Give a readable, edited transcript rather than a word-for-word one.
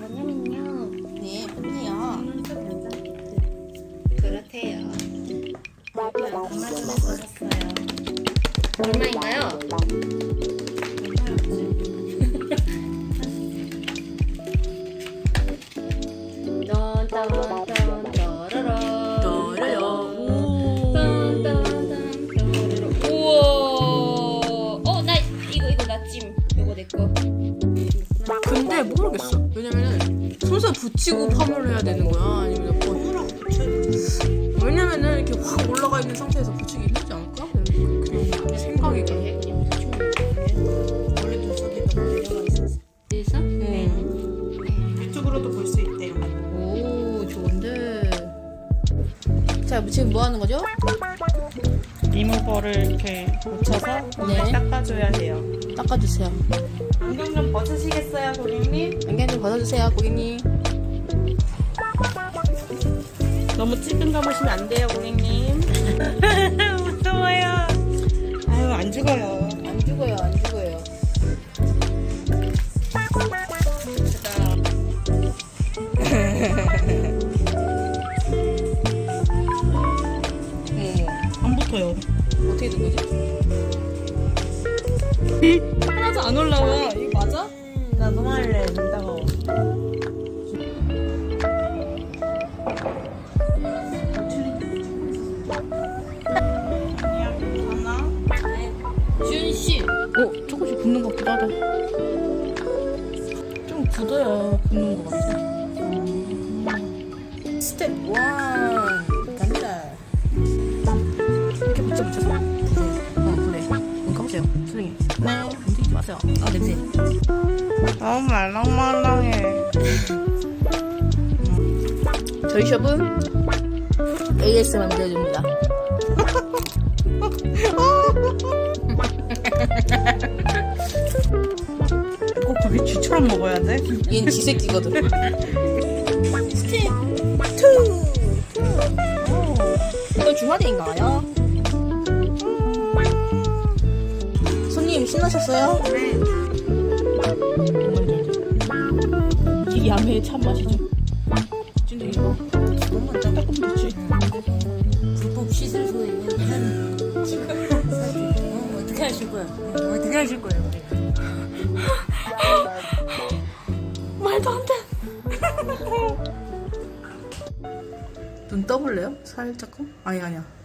왜냐면요. 네, 예쁘네요. 괜찮겠지. 그렇대요. 얼마 전에 사셨어요. 얼마인가요? 근데 모르겠어. 왜냐면은 손수 붙이고 파마를 해야 되는 거야? 아니면 손으로 붙여야 돼. 왜냐면은 이렇게 확 올라가 있는 상태에서 붙이기 힘들지 않을까? 그냥 생각이 그래. 원래 눈썹이 너무 내려가 있었어. 그래서? 네. 유튜브로도 볼 수 있대요. 오, 좋은데. 자, 지금 뭐 하는 거죠? 리무버를 이렇게 묻혀서 네. 닦아줘야 해요. 닦아주세요. 안경 좀 벗으시겠어요, 고객님? 안경 좀 벗어주세요, 고객님. 너무 찌든 감으시면 안 돼요, 고객님. 무서워요. 아유, 안 죽어요. 안 죽어요, 안 죽어요. 안 붙어요. 어떻게 된 거지? 하나도 안 올라와. 이거 맞아? 나 너무 할래. 눈 따가워. 아니야, 괜찮아? 지은씨! 조금씩 붓는 것 같기도 하다. 좀 굳어야 붓는 것 같아. 스텝 1 갑니다. 이렇게 붙여서 그래. 눈 감으세요. 선생님. 네. 움직이지 마세요. 아, 냄새. 너무 말랑말랑해. 저희 숍은 ASMR 만들어줍니다. 꼭 그게 쥐처럼 먹어야 돼? 얘는 쥐새끼거든. 스텝 2. 이건 주말인가요? 손님 신나셨어요? 네. 이 야매의 참맛이죠. 진짜 이거 너무 안 조금 좋지. 불법 시술 소리는 어떻게 하실 거예요? 어떻게 하실 거예요? 말도 안 돼. 눈 떠볼래요? 살짝끔? 아니야.